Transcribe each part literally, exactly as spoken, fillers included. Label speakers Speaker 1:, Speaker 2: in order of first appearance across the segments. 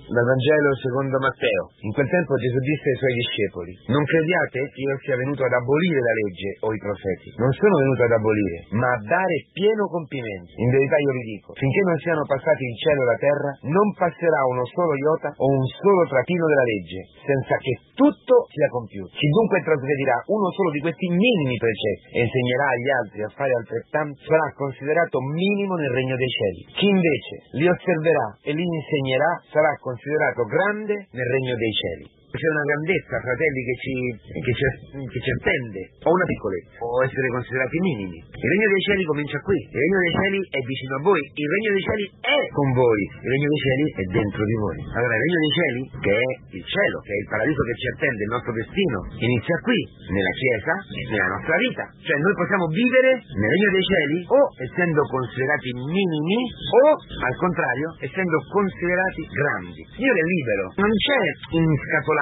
Speaker 1: Dal Vangelo secondo Matteo. In quel tempo Gesù disse ai suoi discepoli: non crediate che io sia venuto ad abolire la legge o i profeti. Non sono venuto ad abolire, ma a dare pieno compimento. In verità io vi dico, finché non siano passati il cielo e la terra, non passerà uno solo iota o un solo trattino della legge, senza che tutto sia compiuto. Chi dunque trasgredirà uno solo di questi minimi precetti e insegnerà agli altri a fare altrettanto, sarà considerato minimo nel regno dei cieli. Chi invece li osserverà e li insegnerà sarà considerato grande nel regno dei cieli. C'è una grandezza, fratelli, che ci, che ci, che ci attende, o una piccolezza, o essere considerati minimi. Il regno dei cieli comincia qui, il regno dei cieli è vicino a voi, il regno dei cieli è con voi, il regno dei cieli è dentro di voi. Allora il regno dei cieli, che è il cielo, che è il paradiso che ci attende, il nostro destino, inizia qui, nella Chiesa, nella nostra vita. Cioè noi possiamo vivere nel regno dei cieli o essendo considerati minimi o, al contrario, essendo considerati grandi. Il Signore è libero, non c'è un scatolamento,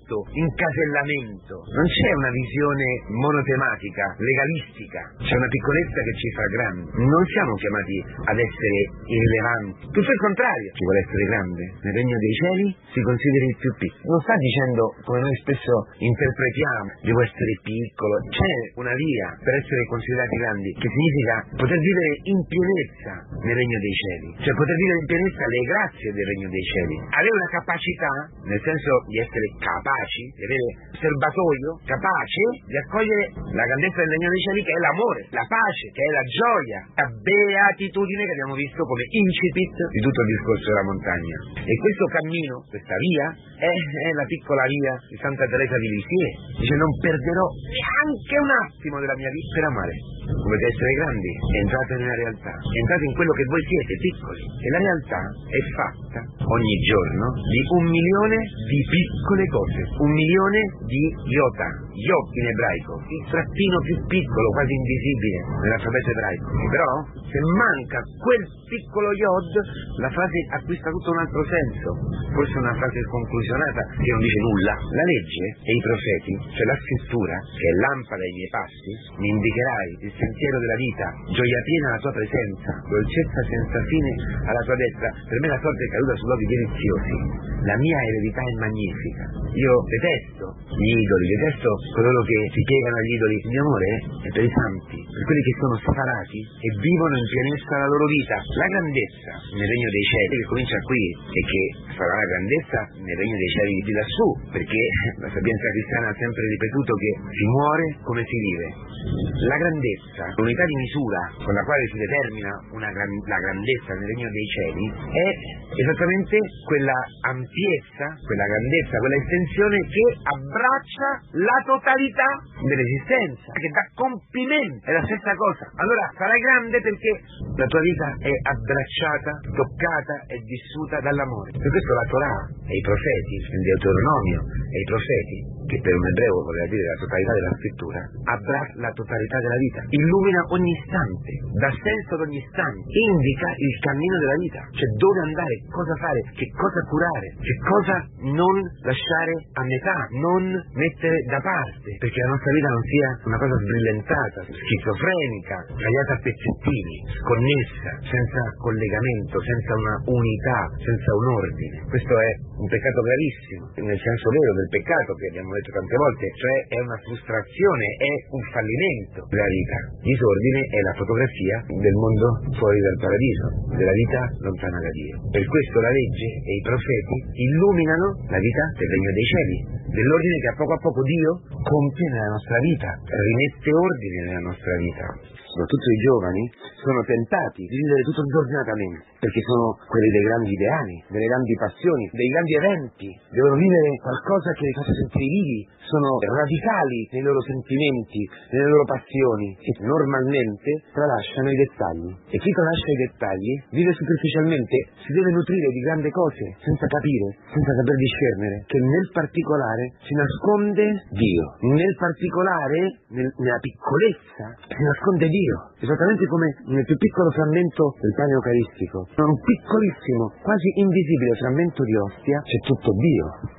Speaker 1: incasellamento, non c'è una visione monotematica, legalistica, c'è una piccolezza che ci fa grandi. Non siamo chiamati ad essere irrilevanti, tutto il contrario. Chi vuole essere grande nel regno dei cieli si consideri il più piccolo. Non sta dicendo, come noi spesso interpretiamo, devo essere piccolo. C'è una via per essere considerati grandi, che significa poter vivere in pienezza nel regno dei cieli, cioè poter vivere in pienezza le grazie del regno dei cieli, avere una capacità, nel senso di essere capaci, di avere un serbatoio capace di accogliere la grandezza del regno dei cieli, che è l'amore, la pace, che è la gioia, la beatitudine che abbiamo visto come incipit di tutto il discorso della montagna. E questo cammino, questa via, è, è la piccola via di Santa Teresa di Lisieux. Dice: non perderò neanche un attimo della mia vita per amare. Volete essere grandi? Entrate nella realtà, entrate in quello che voi siete, piccoli. E la realtà è fatta ogni giorno di un milione di piccole cose, un milione di iota, yod in ebraico, il trattino più piccolo, quasi invisibile nell'alfabeto ebraico. Però se manca quel piccolo yod, la frase acquista tutto un altro senso, forse una frase conclusionata che non dice nulla. La legge e i profeti, cioè la scrittura, che è lampada ai miei passi, mi indicherai il sentiero della vita, gioia piena alla tua presenza, dolcezza senza fine alla tua destra. Per me la sorte è caduta su luoghi deliziosi, la mia eredità è magnifica. Io detesto gli idoli, detesto coloro che si piegano agli idoli. Il mio amore è per i santi, per quelli che sono separati e vivono in pienezza la loro vita. La grandezza nel regno dei cieli, che comincia qui e che sarà la grandezza nel regno dei cieli di lassù, perché la sapienza cristiana ha sempre ripetuto che si muore come si vive. La grandezza, l'unità di misura con la quale si determina una gran, la grandezza nel regno dei cieli, è esattamente quella ampiezza, quella grandezza, quella estensione che abbraccia la totalità dell'esistenza, che dà compimento, è la stessa cosa. Allora sarai grande perché la tua vita è abbracciata, toccata e vissuta dall'amore. Per questo la Torah e i profeti, il Deuteronomio e i profeti, che per un ebreo voleva dire la totalità della scrittura, abbraccia la totalità della vita, illumina ogni istante, dà senso ad ogni istante, indica il cammino della vita, cioè dove andare, cosa fare, che cosa curare, che cosa non lasciare a metà, non mettere da parte, perché la nostra vita non sia una cosa sbrillentata, schizofrenica, tagliata a pezzettini, sconnessa, senza collegamento, senza una unità, senza un ordine. Questo è un peccato gravissimo, nel senso vero del peccato che abbiamo detto tante volte, cioè è una frustrazione, è un fallimento della vita. Disordine è la fotografia del mondo fuori dal paradiso, della vita lontana da Dio. Per questo la legge e i profeti illuminano la vita del regno dei cieli, dell'ordine che a poco a poco Dio compie nella nostra vita, rimette ordine nella nostra vita. Soprattutto i giovani sono tentati di vivere tutto disordinatamente, perché sono quelli dei grandi ideali, delle grandi passioni, dei grandi eventi. Devono vivere qualcosa che li faccia sentire vivi, sono radicali nei loro sentimenti, nelle loro passioni, e normalmente tralasciano i dettagli. E chi tralascia i dettagli vive superficialmente, si deve nutrire di grandi cose, senza capire, senza saper discernere che nel particolare si nasconde Dio, nel particolare, nel, nella piccolezza, si nasconde Dio. Esattamente come nel più piccolo frammento del pane eucaristico, in un piccolissimo, quasi invisibile frammento di ostia, c'è tutto Dio.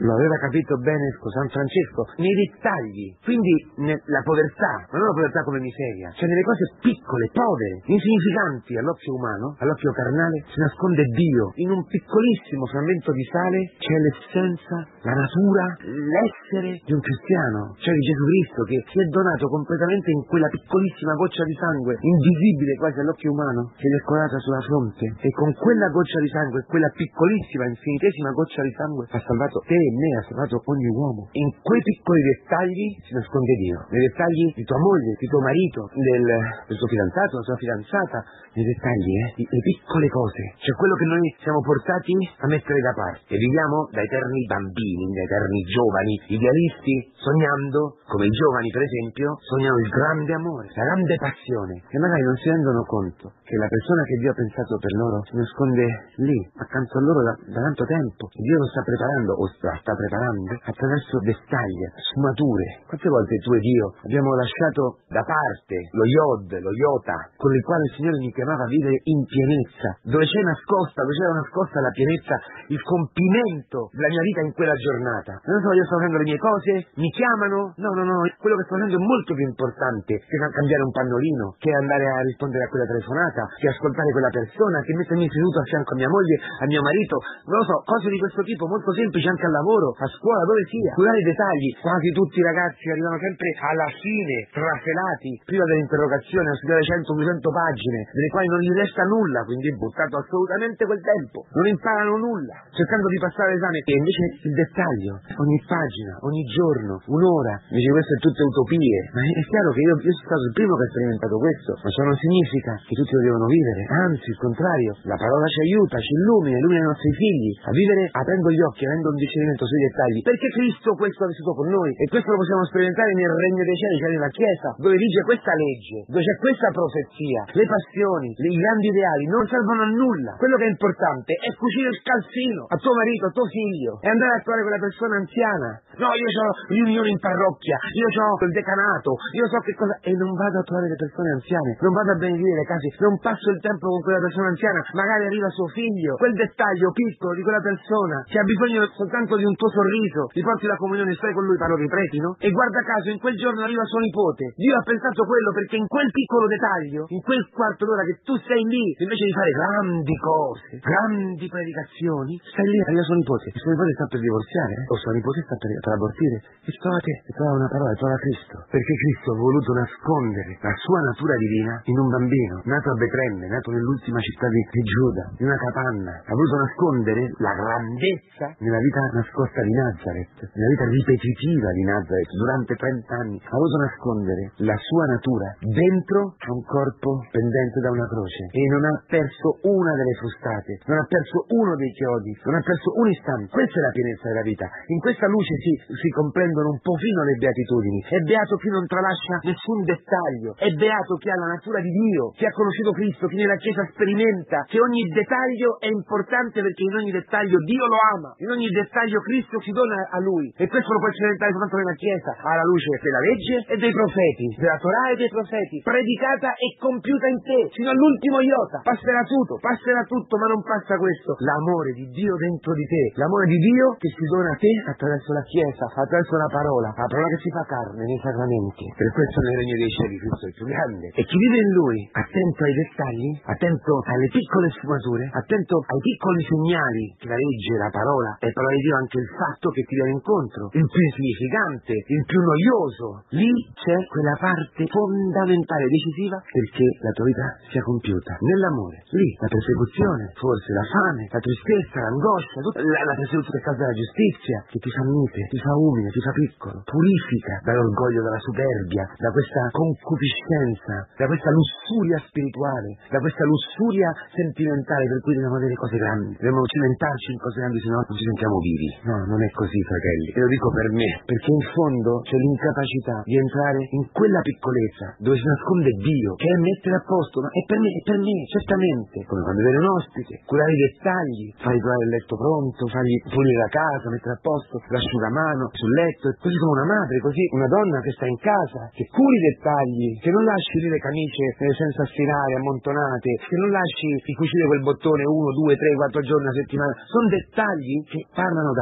Speaker 1: lo aveva capito bene San Francesco, nei dettagli, quindi nella povertà, ma non la povertà come miseria, cioè nelle cose piccole, povere, insignificanti all'occhio umano, all'occhio carnale, si nasconde Dio. In un piccolissimo frammento di sale c'è l'essenza, la natura, l'essere di un cristiano, cioè di Gesù Cristo, che si è donato completamente in quella piccolissima goccia di sangue, invisibile quasi all'occhio umano, che gli è colata sulla fronte, e con quella goccia di sangue, quella piccolissima, infinitesima goccia di sangue, ha salvato te e me, ha salvato ogni uomo. In quei piccoli dettagli si nasconde Dio, nei dettagli di tua moglie, di tuo marito, del, del tuo fidanzato, della tua fidanzata, nei dettagli, eh, di, le piccole cose, cioè quello che noi siamo portati a mettere da parte. E viviamo da eterni bambini, da eterni giovani, idealisti, sognando, come i giovani per esempio, sognano il grande amore, la grande passione, e magari non si rendono conto che la persona che Dio ha pensato per loro si nasconde lì, accanto a loro da, da tanto tempo. Dio lo sta preparando, o sta, sta preparando, attraverso dettagli, sfumature. Quante volte tu ed io abbiamo lasciato da parte lo yod, lo iota, con il quale il Signore mi chiamava a vivere in pienezza, dove c'è nascosta, dove c'era nascosta la pienezza, il compimento della mia vita in quella giornata. Non so, io sto facendo le mie cose, mi chiamano, no, no, no, quello che sto facendo è molto più importante che cambiare un pannolino, che andare a rispondere a quella telefonata, che ascoltare quella persona, che mettermi seduto a fianco a mia moglie, a mio marito, non lo so, cose di questo tipo molto semplici anche al lavoro, a scuola, dove sia. Curare i dettagli. Quasi tutti i ragazzi arrivano sempre alla fine, trafelati, prima dell'interrogazione, a studiare cento duecento pagine, delle quali non gli resta nulla, quindi è buttato assolutamente quel tempo. Non imparano nulla, cercando di passare l'esame. E invece il dettaglio, ogni pagina, ogni giorno, un'ora, invece queste sono tutte utopie. Ma è chiaro che io, io sono stato il primo che ha sperimentato questo, ma ciò non significa che tutti lo devono vivere, anzi il contrario, la parola ci aiuta, ci illumina, illumina i nostri figli a vivere aprendo gli occhi, avendo un discernimento sui dettagli, perché Cristo questo ha vissuto con noi, e questo lo possiamo sperimentare nel regno dei cieli, cioè nella Chiesa, dove vige questa legge, dove c'è questa profezia. Le passioni, i grandi ideali non servono a nulla. Quello che è importante è cucire il calzino a tuo marito, a tuo figlio, e andare a trovare quella persona anziana. No, io ho riunioni in parrocchia, io ho il decanato, io so che cosa, e non vado a trovare le persone anziane, non vado a benedire le case, non passo il tempo con quella persona anziana, magari arriva suo figlio, quel dettaglio piccolo di quella persona che ha bisogno soltanto di un tuo sorriso, gli porti la comunione, stai con lui, parlo dei preti, no? E guarda caso in quel giorno arriva suo nipote. Dio ha pensato quello perché in quel piccolo dettaglio, in quel quarto d'ora che tu sei lì, invece di fare grandi cose, grandi predicazioni, stai lì, arriva suo nipote, e suo nipote sta per divorziare, eh? O suo nipote sta per, per abortire, e trova te, e trova una parola, e trova Cristo, perché Cristo ha voluto nascondere la sua natura divina in un bambino, nato a Betlemme, nato nell'ultima città di, di Giuda, in una capanna. Ha voluto nascondere la grandezza nella vita nascosta di Nazareth, nella vita ripetitiva di Nazareth, durante trenta anni. Ha voluto nascondere la sua natura dentro a un corpo pendente da una croce, e non ha perso una delle frustate, non ha perso uno dei chiodi, non ha perso un istante. Questa è la pienezza della vita. In questa luce si, si comprendono un po' fino le beatitudini. È beato chi non tralascia nessun dettaglio, è beato chi ha la natura di Dio, chi ha conosciuto Cristo, chi nella Chiesa sperimenta che ogni dettaglio è importante, perché in ogni dettaglio Dio lo ama, in ogni dettaglio Cristo si dona a Lui, e questo lo puoi sperimentare soltanto nella Chiesa, alla luce della legge e dei profeti, della Torah e dei profeti, predicata e compiuta in te, fino all'ultimo iota. Passerà tutto, passerà tutto, ma non passa questo, l'amore di Dio dentro di te, l'amore di Dio che si dona a te attraverso la Chiesa, attraverso la parola, la parola che si fa carne nei sacramenti. Per questo nel regno dei cieli Cristo è il più grande, e chi vive in Lui, attento ai dettagli, attento alle piccole sfumature, attento ai piccoli segnali che la legge, la parola e la parola di Dio, anche il fatto che ti viene incontro, il più insignificante, il più noioso, lì c'è quella parte fondamentale, decisiva, perché la tua vita sia compiuta nell'amore. Lì la persecuzione, forse la fame, la tristezza, l'angoscia, tutta la, la persecuzione per causa della giustizia, che ti fa mite, ti fa umile, ti fa piccolo, purifica dall'orgoglio, dalla superbia, da questa concupiscenza, da questa lussuria spirituale, da questa lussuria sentimentale, per cui dobbiamo avere cose grandi, dobbiamo cimentarci in cose grandi, se no non ci sentiamo vivi. No, non è così, fratelli, e lo dico per me, perché in fondo c'è l'incapacità di entrare in quella piccolezza dove si nasconde Dio, che è mettere a posto, ma è per me, è per me, certamente, come quando viene un ospite, curare i dettagli, fargli trovare il letto pronto, fargli pulire la casa, mettere a posto l'asciugamano sul letto, e così come una madre, così una donna che sta in casa, che curi i dettagli, che non lasci lì le camicie eh, senza stirare, ammontonate, che non lasci di cucire quel bottone uno, due, tre, quattro giorni a settimana. Sono dettagli che parlano d'amore.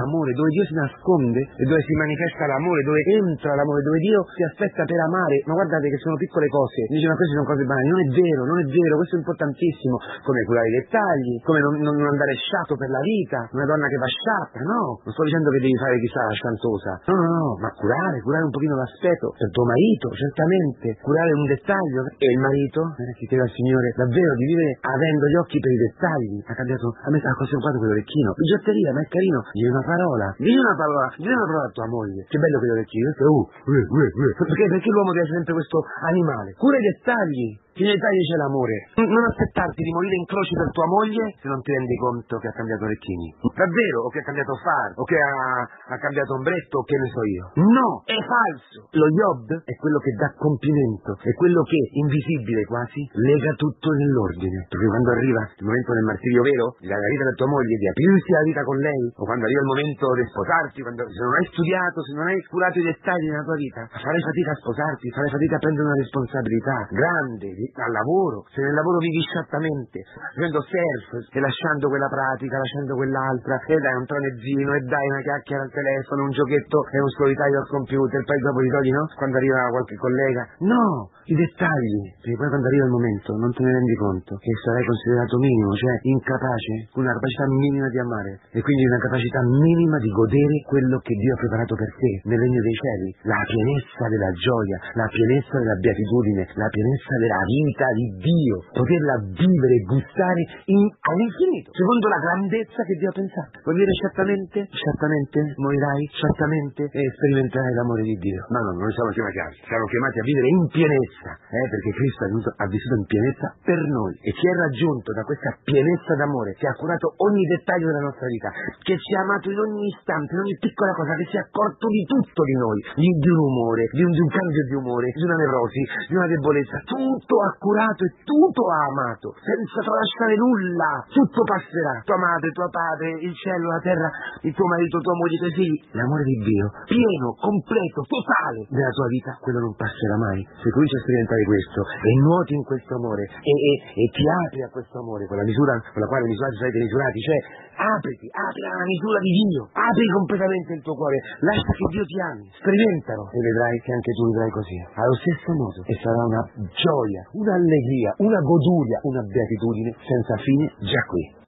Speaker 1: l'amore, dove Dio si nasconde e dove si manifesta l'amore, dove entra l'amore, dove Dio si aspetta per amare. Ma guardate che sono piccole cose. Dice, ma queste sono cose banali. Non è vero, non è vero, questo è importantissimo. Come curare i dettagli, come non, non andare sciatto per la vita, una donna che va sciatta, no. Non sto dicendo che devi fare chissà la scianzosa. No, no, no, ma curare, curare un pochino l'aspetto. Per tuo marito, certamente. Curare un dettaglio. E il marito, eh, si chiede al Signore davvero di vivere avendo gli occhi per i dettagli. Ha cambiato, a me ha conservato quell'orecchino. Bigiotteria, ma è carino. Digli una parola. Digli una parola. Digli una parola a tua moglie. Che bello quell'orecchino. Uh, uh, uh, uh. Perché, perché l'uomo deve essere sempre questo animale. Cura i dettagli. In dettagli c'è l'amore. Non aspettarti di morire in croce per tua moglie se non ti rendi conto che ha cambiato orecchini. Davvero? O che ha cambiato faro, o che ha, ha cambiato ombretto, o che ne so io. No, è falso. Lo Yod è quello che dà compimento, è quello che, invisibile quasi, lega tutto nell'ordine. Perché quando arriva il momento del martirio vero, della vita della tua moglie, di aprirsi la vita con lei, o quando arriva il momento di sposarti, quando, se non hai studiato, se non hai curato i dettagli della tua vita, farai fatica a sposarti, farai fatica a prendere una responsabilità grande, al lavoro, se nel lavoro vivi sciattamente, facendo surf e lasciando quella pratica, lasciando quell'altra, e dai un tronezzino, e dai una chiacchiera al telefono, un giochetto e un solitario al computer, poi dopo ti togli, no? Quando arriva qualche collega. No! I dettagli, perché poi quando arriva il momento non te ne rendi conto che sarai considerato minimo, cioè incapace, con una capacità minima di amare e quindi una capacità minima di godere quello che Dio ha preparato per te nel regno dei cieli, la pienezza della gioia, la pienezza della beatitudine, la pienezza della vita di Dio, poterla vivere e gustare in, all'infinito, secondo la grandezza che Dio ha pensato. Vuol dire certamente, certamente morirai, certamente e sperimenterai l'amore di Dio. Ma no, non siamo chiamati a, siamo chiamati a vivere in pienezza. Eh, perché Cristo ha, venuto, ha vissuto in pienezza per noi e chi è raggiunto da questa pienezza d'amore, che ha curato ogni dettaglio della nostra vita, che ci ha amato in ogni istante, in ogni piccola cosa, che si è accorto di tutto di noi, di, di un umore, di un, di un cambio di umore, di una nevrosi, di una debolezza, tutto ha curato e tutto ha amato, senza tralasciare nulla, tutto passerà, tua madre, tuo padre, il cielo, la terra, il tuo marito, tua moglie, i tuoi figli, l'amore di Dio, pieno, completo, totale nella tua vita, quello non passerà mai. Se cominci a sperimentare questo e nuoti in questo amore e, e, e ti apri a questo amore con la misura con la quale misurati sarete misurati, cioè apriti, apri alla misura di Dio, apri completamente il tuo cuore, lascia che Dio ti ami, sperimentalo e vedrai che anche tu vivrai così, allo stesso modo, e sarà una gioia, un'allegria, una goduria, una beatitudine senza fine già qui.